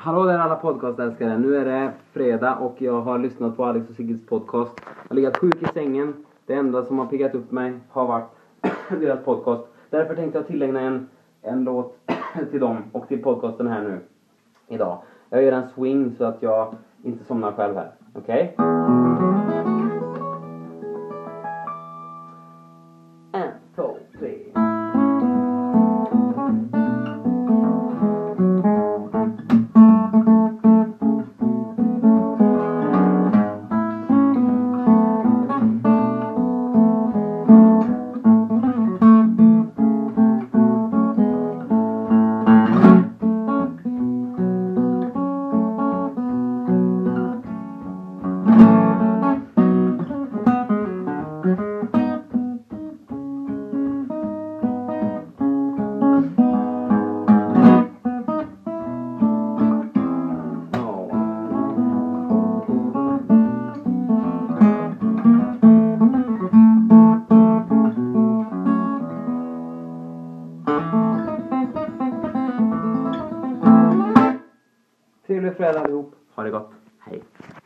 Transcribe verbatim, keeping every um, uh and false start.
Hallå där alla podcastälskare. Nu är det fredag och jag har lyssnat på Alex och Sigges podcast. Jag har legat sjuk i sängen. Det enda som har piggat upp mig har varit deras podcast. Därför tänkte jag tillägna en, en låt till dem och till podcasten här nu idag. Jag gör en swing så att jag inte somnar själv här. Okej? Okay? En, två, tre. Trevlig fredag allihop. Ha det gott. Hej.